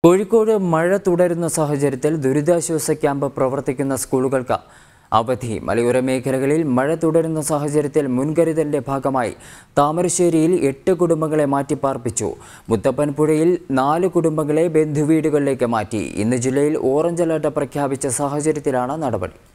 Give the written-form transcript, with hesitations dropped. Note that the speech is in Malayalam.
കോഴിക്കോട് മഴ തുടരുന്ന സാഹചര്യത്തിൽ ദുരിതാശ്വാസ ക്യാമ്പ് പ്രവർത്തിക്കുന്ന സ്കൂളുകൾക്ക് അവധി. മലയോര മേഖലകളിൽ മഴ തുടരുന്ന സാഹചര്യത്തിൽ മുൻകരുതലിന്റെ ഭാഗമായി താമരശ്ശേരിയിൽ 8 കുടുംബങ്ങളെ മാറ്റിപ്പാർപ്പിച്ചു. മുത്തപ്പൻപുഴയിൽ 4 കുടുംബങ്ങളെ ബന്ധുവീടുകളിലേക്ക് മാറ്റി. ഇന്ന് ജില്ലയിൽ ഓറഞ്ച് അലർട്ട് പ്രഖ്യാപിച്ച സാഹചര്യത്തിലാണ് നടപടി.